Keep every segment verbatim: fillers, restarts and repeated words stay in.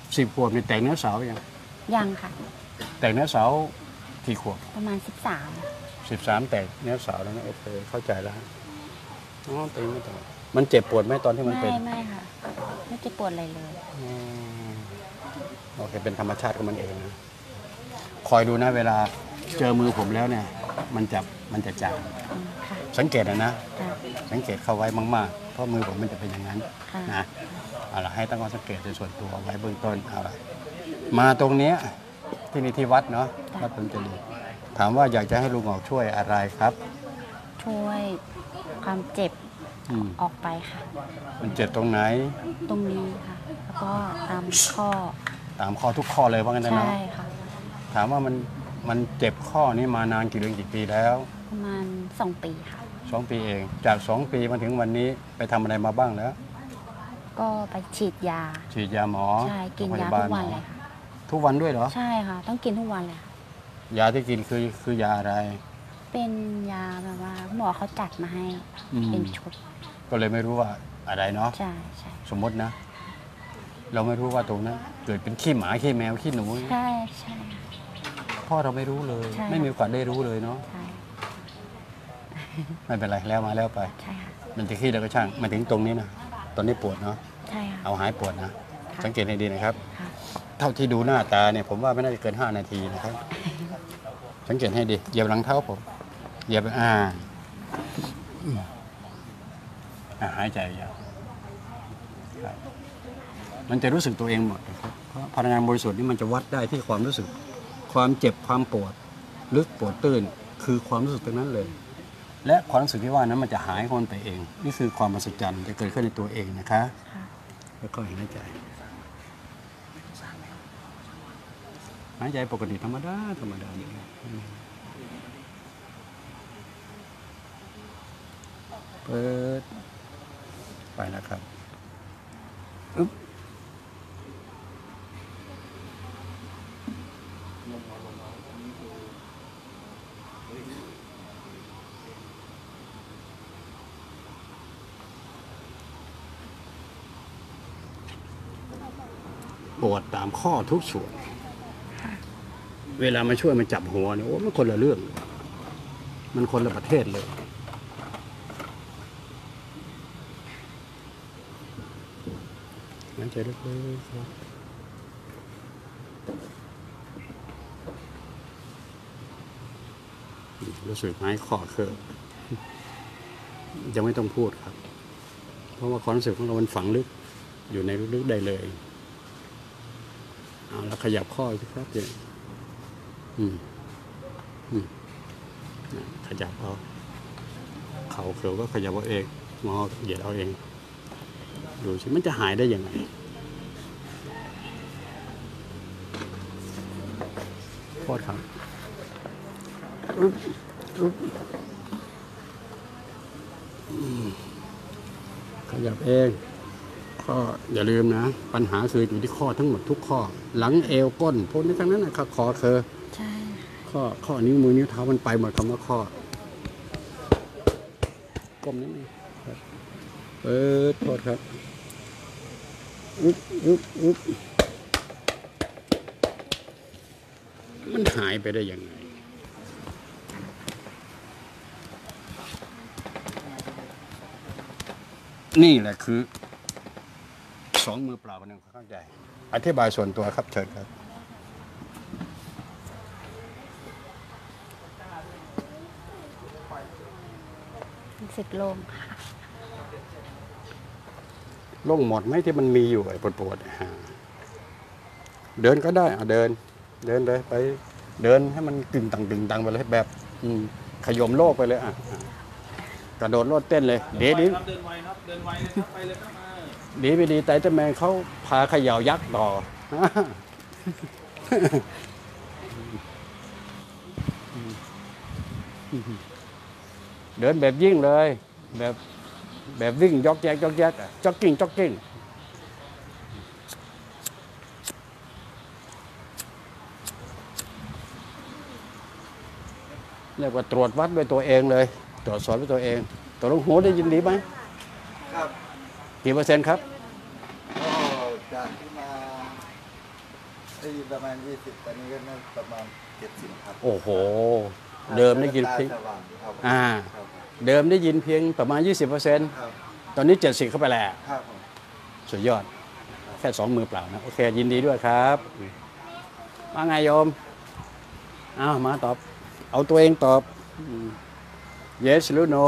สิบขวบนี่แต่งเนื้อเสายังยังค่ะแต่งเนื้อเสากี่ขวบประมาณสิบสามสิบสามแต่งเนื้อเสาแล้วนะโอเคเข้าใจแล้วอ๋อตีไม่ต่อมันเจ็บปวดไหมตอนที่มันเป็นไม่ไม่ค่ะไม่เจ็บปวดอะไรเลยโอเคเป็นธรรมชาติของมันเองนะคอยดูนะเวลาเจอมือผมแล้วเนี่ยมันจะมันจะจางสังเกตนะนะสังเกตเข้าไว้มากๆเพราะมือผมมันจะเป็นอย่างนั้นนะเอาล่ะให้ตั้งข้อสังเกตในส่วนตัวไว้เบื้องต้นเอาล่ะมาตรงนี้ที่นี่ที่วัดเนาะวัดผลเจริญถามว่าอยากจะให้ลุงออกช่วยอะไรครับช่วยความเจ็บออกไปค่ะมันเจ็บตรงไหนตรงนี้ค่ะแล้วก็ตามข้อตามข้อทุกข้อเลยว่างั้นนะใช่ค่ะถามว่ามันมันเจ็บข้อนี้มานานกี่เดือนกี่ปีแล้วประมาณสองปีค่ะสองปีเองจากสองปีมาถึงวันนี้ไปทำอะไรมาบ้างแล้วก็ไปฉีดยาฉีดยาหมอใช่กินยาทุกวันเลยค่ะทุกวันด้วยเหรอใช่ค่ะต้องกินทุกวันเลยยาที่กินคือคือยาอะไรเป็นยาแบบว่าหมอเขาจัดมาให้เป็นชุดก็เลยไม่รู้ว่าอะไรเนาะใช่ใช่สมมตินะเราไม่รู้ว่าตรงนั้นเกิดเป็นขี้หมาขี้แมวขี้หนูใช่ใช่พ่อเราไม่รู้เลยไม่มีโอกาสได้รู้เลยเนาะไม่เป็นไรแล้วมาแล้วไปมันจะขี้แล้วก็ช่างมาถึงตรงนี้นะตอนนี้ปวดเนาะเอาหายปวดนะสังเกตให้ดีนะครับเท่าที่ดูหน้าตาเนี่ยผมว่าไม่น่าจะเกินห้านาทีนะครับสังเกตให้ดีเหยียบหลังเท้าผมเหยียบอ่าหายใจยาวมันจะรู้สึกตัวเองหมดนะครับเพราะพลังงานบริสุทธิ์นี่มันจะวัดได้ที่ความรู้สึกความเจ็บความปวดลึกปวดตื้นคือความรู้สึกตรงนั้นเลยและความรู้สึกที่ว่านั้นมันจะหายคนไปเองนี่คือความมหัศจรรย์จะเกิดขึ้นในตัวเองนะคะแล้วก็หายใจหายใจปกติธรรมดาธรรมดาอย่างนี้เปิดไปนะครับอึ๊บปวดตามข้อทุกส่วนเวลามาช่วยมันจับหัวเนี่ยโอ้มันคนละเรื่องมันคนละประเทศเลยหายใจลึกๆครับรู้สึกไหมข้อเคลื่อนยังไม่ต้องพูดครับเพราะว่าความรู้สึกของเรามันฝังลึกอยู่ในลึกๆได้เลยเอาแล้วขยับข้อสิครับเนี่ยอืมอืมขยับเอาเข่าเข่าก็ขยับเอาเองงอเหยียดเอาเองดูสิมันจะหายได้ยังไงโทษครับอุ๊บอุ๊บขยับเองข้ออย่าลืมนะปัญหาคืออยู่ที่ข้อทั้งหมดทุกข้อหลังเอวก้นพวกนี้ทั้งนั้นนะครับคอเคอใช่ข้อข้อนิ้วมือนิ้วเท้ามันไปหมดคำว่าข้อก้มนิดนึงครับเปิดโทษครับอุ๊บอุ๊บอุ๊บมันหายไปได้ยังไงนี่แหละคือสองมือเปล่ากันหนึ่งเข้าใจอธิบายส่วนตัวครับเชิญครับรู้สึกโล่งโล่งหมดไหมที่มันมีอยู่ไอ้ปวดปวดเดินก็ได้เอาเดินเดินเลยไปเดินให้มันตึงตังตึงตังไปเลยแบบขยมโลกไปเลยอ่ะกระโดดโลดเต้นเลยเดี๋ยวนี้เดินไวครับเดินไวเลยครับไปเลยครับดีไม่ดีแต่เจ้าแมงเขาพาเขย่ายักษ์ต่อเดินแบบยิ่งเลยแบบแบบวิ่งยอกแยกยอกแยกจ็อกกิ้งจ็อกกิ้งเรียกว่าตรวจวัดด้วยตัวเองเลยตรวจสอบด้วยตัวเองตัวลุงหูได้ยินดีไหมครับกี่เปอร์เซ็นต์ครับก็จากที่มาได้ยินประมาณยี่สิบตอนนี้ก็น่าประมาณเจ็ดสิบครับโอ้โหเดิมได้ยินเพียงตาสว่างครับอ่าครับเดิมได้ยินเพียงประมาณ ยี่สิบเปอร์เซ็นต์ครับตอนนี้เจ็ดสิบเข้าไปแล้วครับผมสุดยอดแค่สองมือเปล่านะโอเคยินดีด้วยครับว่าไงโยมอ้าวมาตอบ เอาตัวเองตอบ yes หรือ no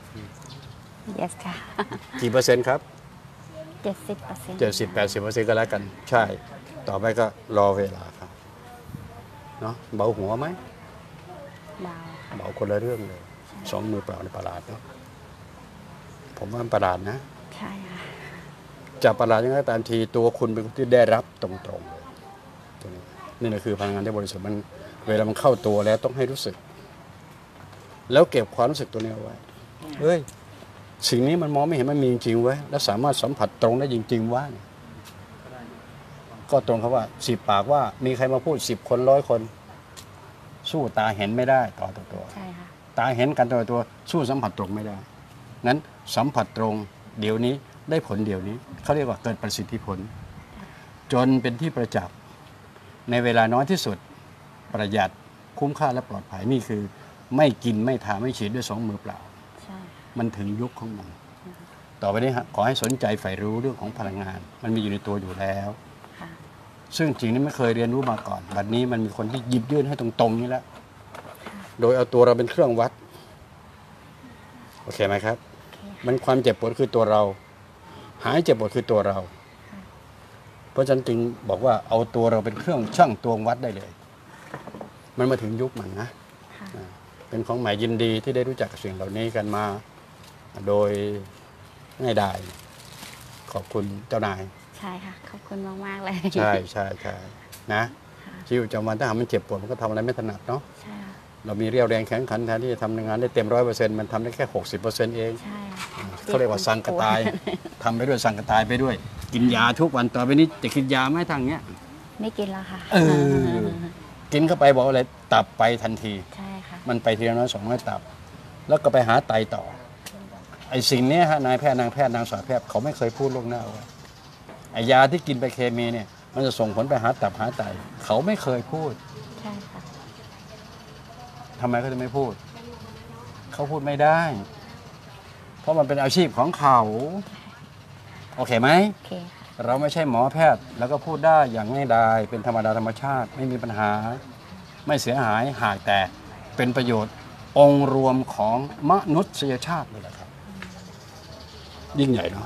yes ค่ะกี่เปอร์เซ็นต์ครับเจ็ดสิบเปอร์เซ็นต์เจ็ดสิบแปดสิบเปอร์เซ็นต์ก็แล้วกัน ใช่ ต่อไปก็รอเวลาครับเนาะเบาหัวไหมเบาเบาคนละเรื่องเลยสองมือเปล่าในประหลาดเนาะผมว่าประหลาดนะใช่ค่ะจะประหลาดยังไงตามทีตัวคุณเป็นคนที่ได้รับตรงๆเลยตัวนี้นี่แหละคือพลังงานที่บริสุทธิ์มันเวลามันเข้าตัวแล้วต้องให้รู้สึก แล้วเก็บความรู้สึกตัวนี้เอาไว้เฮ้ยสิ่งนี้มันมองไม่เห็นมันมีจริงๆไว้ยและสามารถสัมผัสตรงได้จริงๆว่าเนี่ยก็ตรงครับว่าสิบปากว่ามีใครมาพูดสิบคนร้อยคน สู้ตาเห็นไม่ได้ต่อตัวตัวใช่ค่ะตาเห็นกันตัวตัวสู้สัมผัสตรงไม่ได้งั้นสัมผัสตรงเดี๋ยวนี้ได้ผลเดี๋ยวนี้เขาเรียกว่าเกิดประสิทธิผล จนเป็นที่ประจักษ์ในเวลาน้อยที่สุดประหยัดคุ้มค่าและปลอดภัยนี่คือ ไม่กินไม่ทาไม่ฉีดด้วยสองมือเปล่าใช่มันถึงยุคของมัน ต่อไปนี้ฮะขอให้สนใจใฝ่รู้เรื่องของพลังงาน มันมีอยู่ในตัวอยู่แล้วค่ะซึ่งจริงนี้ไม่เคยเรียนรู้มาก่อนบัดนี้มันมีคนที่หยิบยื่นให้ตรงๆนี้แล้วโดยเอาตัวเราเป็นเครื่องวัดโอเคไหมครับโอเคค่ะมันความเจ็บปวดคือตัวเรา หายเจ็บปวดคือตัวเรา เพราะฉะนั้นจึงบอกว่าเอาตัวเราเป็นเครื่องชั่งตวงวัดได้เลย มันมาถึงยุคมันนะค่ะอ่าเป็นของใหม่ยินดีที่ได้รู้จักกับสิ่งเหล่านี้กันมา โดยง่ายดายขอบคุณเจ้านายใช่ค่ะ ขอบคุณมากๆเลยใช่ใช่ใช่นะชีวิตประจำวันถ้าหากมันเจ็บปวดมันก็ทำอะไรไม่ถนัดเนาะใช่ค่ะเรามีเรี่ยวแรงแข็งขันแทนที่จะทำงานได้เต็มร้อยเปอร์เซ็นต์มันทำได้แค่หกสิบเปอร์เซ็นต์เองใช่ค่ะเขาเรียกว่าสังกตายทำไปด้วยสังกตายไปด้วย กินยาทุกวันต่อไปนี้จะกินยาไหมทางเนี้ยไม่กินแล้วค่ะเออ กินเข้าไปบอกอะไรตับไปทันทีใช่ค่ะมันไปทีละน้อยสองน้อยตับ แล้วก็ไปหาไตต่อ ไอ้สิ่งเนี้ยฮะนายแพทย์นางแพทย์นางสาวแพทย์เขาไม่เคยพูดล่วงหน้าไว้ไอ้ยาที่กินไปเคมีเนี่ยมันจะส่งผลไปหาตับหาไตเขาไม่เคยพูดใช่ค่ะทำไมเขาจะไม่พูด เขาพูดไม่ได้ เพราะมันเป็นอาชีพของเขาโอเคไหมโอเคค่ะเราไม่ใช่หมอแพทย์ แล้วก็พูดได้อย่างง่ายดายเป็นธรรมดาธรรมชาติ ไม่มีปัญหา ไม่เสียหายหากแต่เป็นประโยชน์องค์รวมของมนุษยชาติเลยแหละครับ ยิ่งใหญ่เนาะ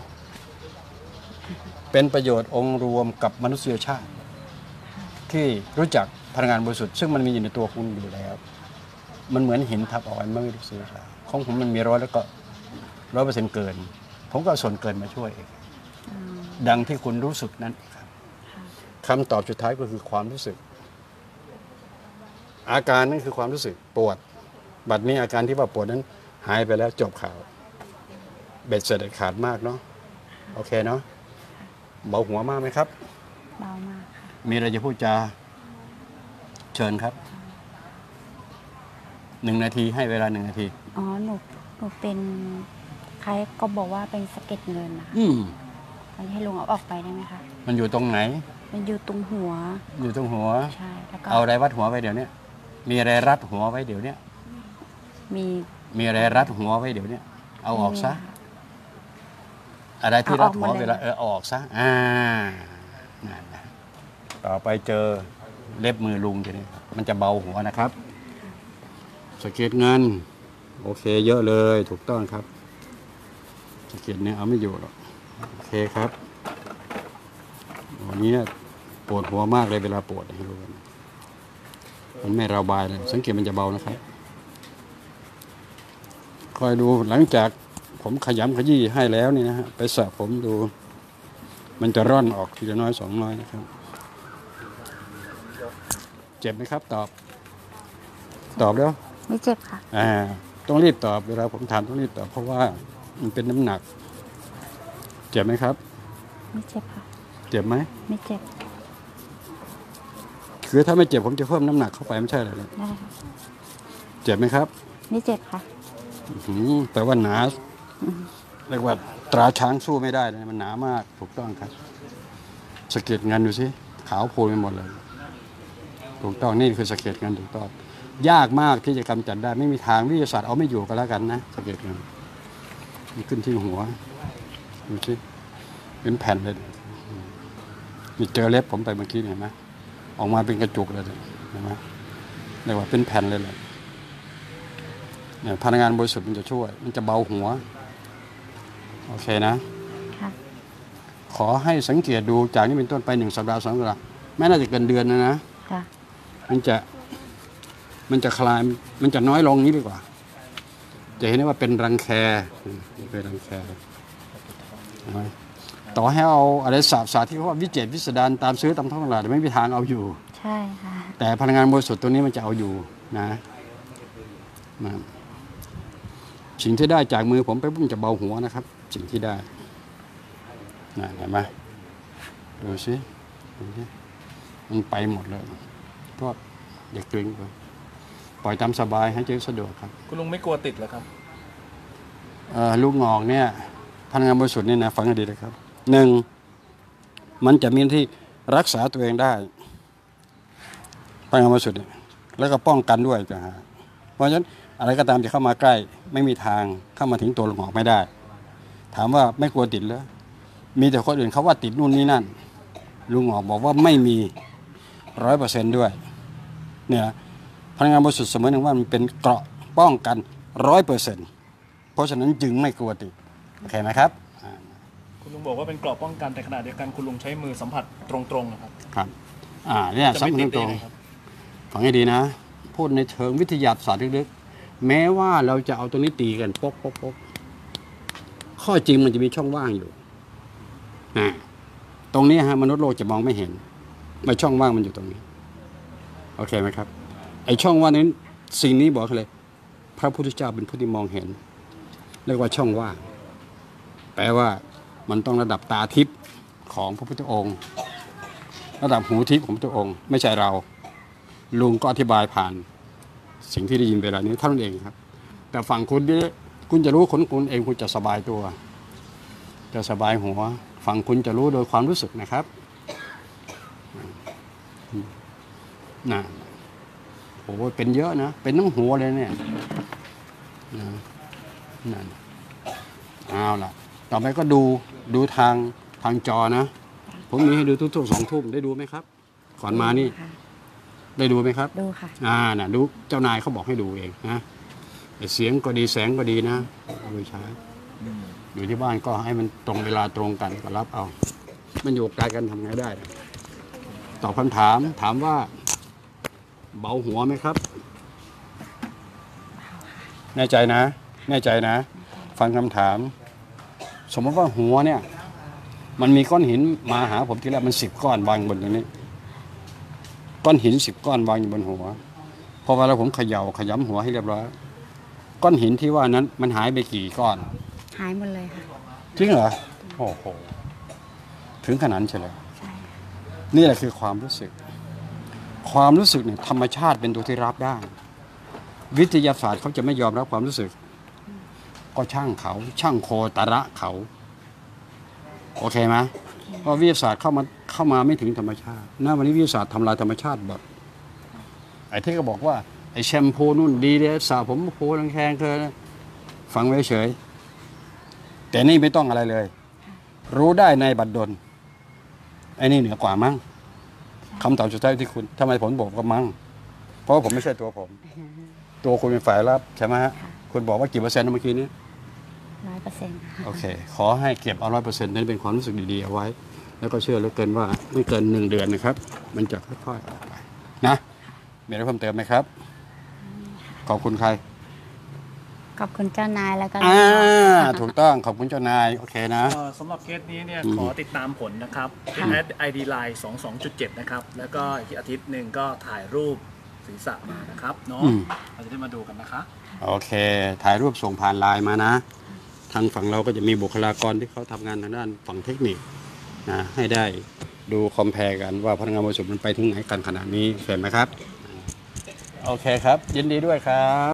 เป็นประโยชน์องค์รวมกับมนุษยชาติ ที่รู้จักพลังงานบริสุทธิ์ซึ่งมันมีอยู่ในตัวคุณอยู่แล้ว มันเหมือนหินทับเอาไว้ไม่รู้สึกอะไรของผมมันมีร้อยแล้วก็ร้อยเปอร์เซ็นต์เกิน ผมก็เอาส่วนเกินมาช่วยเองอืมดังที่คุณรู้สึกนั้นครับคำตอบสุดท้ายก็คือความรู้สึก อาการนั้นคือความรู้สึกปวด บัดนี้อาการที่ว่าปวดนั้นหายไปแล้วจบข่าวเบ็ดเสร็จเด็ดขาดมากเนาะโอเคเนาะเบาหัวมากไหมครับเบามากค่ะมีอะไรจะพูดจาเชิญครับหนึ่งนาทีให้เวลาหนึ่งนาทีอ๋อ หนู หนูเป็นใครก็บอกว่าเป็นสะเก็ดเงินนะคะอืมตอนให้ลุงเอาออกไปได้ไหมคะมันอยู่ตรงไหนมันอยู่ตรงหัวอยู่ตรงหัวใช่ แล้วก็เอาอะไรวัดหัวไว้เดี๋ยวนี้มีอะไรรัดหัวไว้เดี๋ยวนี้มีมีอะไรรัดหัวไว้เดี๋ยวนี้เอาออกซะมีค่ะอะไรที่รัดหัวเอาออกหมดเลยเวลาเออเอาออกซะอ่านั่นนะต่อไปเจอเล็บมือลุงทีนี้มันจะเบาหัวนะครับสะเก็ดเงินโอเคเยอะเลยถูกต้องครับสะเก็ดเนี่ยเอาไม่อยู่หรอกโอเคครับวันนี้ปวดหัวมากเลยเวลาปวดให้รู้กันมันไม่ระบายเลยสังเกตมันจะเบานะครับคอยดูหลังจากผมขยำขยี้ให้แล้วนี่นะฮะไปสระผมดู มันจะร่อนออกทีละน้อยสองน้อยนะครับ เจ็บไหมครับ ตอบ ตอบแล้วไม่เจ็บค่ะอ่าต้องรีบตอบเวลาผมถามต้องรีบตอบเพราะว่ามันเป็นน้ำหนัก เจ็บไหมครับไม่เจ็บค่ะเจ็บไหมไม่เจ็บคือถ้าไม่เจ็บผมจะเพิ่มน้ำหนักเข้าไปไม่ใช่เหรอเนี่ยได้ค่ะเจ็บไหมครับไม่เจ็บค่ะอื้อหือแต่ว่าหนาเรียกว่าตราช้างสู้ไม่ได้เลยมันหนามากถูกต้องครับสะเก็ดเงินดูสิขาวโพลนไปหมดเลยถูกต้องนี่คือสะเก็ดเงินถูกต้องยากมากที่จะกำจัดได้ไม่มีทางวิทยาศาสตร์เอาไม่อยู่กันแล้วกันนะสะเก็ดเงินมันขึ้นที่หัวดูสิเป็นแผ่นเลยมีเจอเล็บผมไปเมื่อกี้เห็นไหมออกมาเป็นกระจุกเลยเห็นไหมเรียกว่าเป็นแผ่นเลยเลยเนี่ยพลังงานบริสุทธิ์มันจะช่วยมันจะเบาหัวโอเคนะค่ะขอให้สังเกตดูจากนี้เป็นต้นไปหนึ่งสัปดาห์สองสัปดาห์แม้น่าจะเกินเดือนนะนะค่ะมันจะมันจะคลายมันจะน้อยลงนี้ดีกว่า จะเห็นได้ว่าเป็นรังแคเป็นรังแคเห็นไหมต่อให้เอาอะไรสาบสาที่เขาว่าวิเจตวิสดารตามซื้อตามท้องตลาดไม่มีทางเอาอยู่ใช่ค่ะแต่พลังงานบริสุทธิ์ตัวนี้มันจะเอาอยู่นะนะสิ่งที่ได้จากมือผมไปพุ่งจะเบาหัวนะครับ สิ่งที่ได้นะเห็นไหมดูสิดูสิมันไปหมดเลยก็อย่าเกรงไปปล่อยตามสบายให้เจ๊สะดวกครับคุณลุงไม่กลัวติดเหรอครับเอ่อลูกงอกเนี่ยพลังงานบริสุทธิ์นี่นะฟังให้ดีนะครับหนึ่งมันจะมีหน้าที่รักษาตัวเองได้พลังงานบริสุทธิ์เนี่ยแล้วก็ป้องกันด้วยจ้ะฮะเพราะฉะนั้นอะไรก็ตามที่เข้ามาใกล้ไม่มีทางเข้ามาถึงตัวลูกงอกไม่ได้ ถามว่าไม่กลัวติดเหรอมีแต่คนอื่นเขาว่าติดนู่นนี่นั่นลุงหงอกบอกว่าไม่มีร้อยเปอร์เซนต์ด้วยเนี่ยพลังงานบริสุทธิ์เสมอหนึ่งว่ามันเป็นเกราะป้องกันร้อยเปอร์เซนต์เพราะฉะนั้นจึงไม่กลัวติดโอเคไหมครับคุณลุงบอกว่าเป็นกรอบป้องกันแต่ขณะเดียวกันคุณลุงใช้มือสัมผัสตรงๆนะครับครับอ่าเนี่ยจะสัมไม่ผัติสดตได้รงไงครับๆฟังให้ดีนะ พูดในเชิงวิทยาศาสตร์ลึกๆแม้ว่าเราจะเอาตรงนี้ตีกันปกปกปกข้อจริงมันจะมีช่องว่างอยู่นะตรงนี้ฮะมนุษย์โลกจะมองไม่เห็นไม่ช่องว่างมันอยู่ตรงนี้โอเคไหมครับไอช่องว่างนั้นสิ่งนี้บอกเลยพระพุทธเจ้าเป็นผู้ที่มองเห็นเรียกว่าช่องว่างแปลว่ามันต้องระดับตาทิพย์ของพระพุทธองค์ระดับหูทิพย์ของพระพุทธองค์ไม่ใช่เราลุงก็อธิบายผ่านสิ่งที่ได้ยินเวลานี้เท่านั้นเองครับแต่ฝั่งคุณนี่คุณจะรู้คนคุณเองคุณจะสบายตัวจะสบายหัวฝั่งคุณจะรู้โดยความรู้สึกนะครับนะโอ้โหเป็นเยอะนะเป็นทั้งหัวเลยเนี่ยนะนั่นเอาล่ะต่อไปก็ดูดูทางทางจอนะผมมีให้ดูทุกๆสองทุ่มได้ดูไหมครับก่อนมานี่ค่ะได้ดูไหมครับดูค่ะอ่าน่ะดูเจ้านายเขาบอกให้ดูเองนะแต่เสียงก็ดีแสงก็ดีนะเอาไปใช้อยู่ที่บ้านก็ให้มันตรงเวลาตรงกันก็รับเอา มันอยู่ไกลกันทำไงได้นะตอบคำถามถามว่าเบาหัวไหมครับ แน่ใจนะ แน่ใจนะ ฟังคำถาม สมมติว่าหัวเนี่ย มันมีก้อนหินมาหาผมทีแรกมันสิบก้อนวางบนตรงนี้ ก้อนหินสิบก้อนวางอยู่บนหัวพอเวลาผมเขย่าขยำหัวให้เรียบร้อยก้อนหินที่ว่านั้นมันหายไปกี่ก้อนหายหมดเลยค่ะจริงเหรอโอ้โหถึงขนาดนั้นเฉลยใช่นี่แหละคือความรู้สึก ความรู้สึกเนี่ยธรรมชาติเป็นตัวที่รับได้ วิทยาศาสตร์เขาจะไม่ยอมรับความรู้สึก ก็ช่างเขา ช่างโคตระเขาโอเคไหมเพราะวิทยาศาสตร์เข้ามาเข้ามาไม่ถึงธรรมชาติณวันนี้วิทยาศาสตร์ทำลายธรรมชาติหมดไอ้ที่ก็บอกว่าไอ้แชมพูนู่นดีเลยสระผมโครังแคงเธอฟังไว้เฉยแต่นี่ไม่ต้องอะไรเลย รู้ได้ในบัดดลไอ้นี่เหนือกว่ามั้งคำตอบสุดท้ายที่คุณทำไมผมบอกว่ามั้งเพราะว่าผมไม่ใช่ตัวผม ตัวคุณเป็นฝ่ายรับใช่ไหมฮะคุณบอกว่ากี่เปอร์เซ็นต์เมื่อกี้นี้ร้อยเปอร์เซ็นต์ค่ะโอเค ขอให้เก็บเอาร้อยเปอร์เซ็นต์นั้นเป็นความรู้สึกดีๆเอาไว้ แล้วก็เชื่อเหลือเกินว่าไม่เกินหนึ่งเดือนนะครับ มันจะค่อยๆออกไปนะมีอะไรเพิ่มเติมไหมครับ ขอบคุณใครขอบคุณเจ้านายแล้วก็อ่าถูกต้องขอบคุณเจ้านายโอเคนะเอ่อสำหรับเคสนี้เนี่ยอืมขอติดตามผลนะครับที่ ไอ ดี ไลน์ สอง สอง จุด เจ็ด นะครับ แล้วก็อีกอาทิตย์หนึ่งก็ถ่ายรูปศีรษะมานะครับเนาะอืมเราจะได้มาดูกันนะคะโอเค ถ่ายรูปส่งผ่านไลน์มานะ ทางฝั่งเราก็จะมีบุคลากรที่เขาทำงานทางด้านฝั่งเทคนิคนะให้ได้ดูคอมเพลกันว่าพลังงานบริสุทธิ์มันไปถึงไหนกันขนาดนี้เห็นไหมครับ โอเคครับ ยินดีด้วยครับ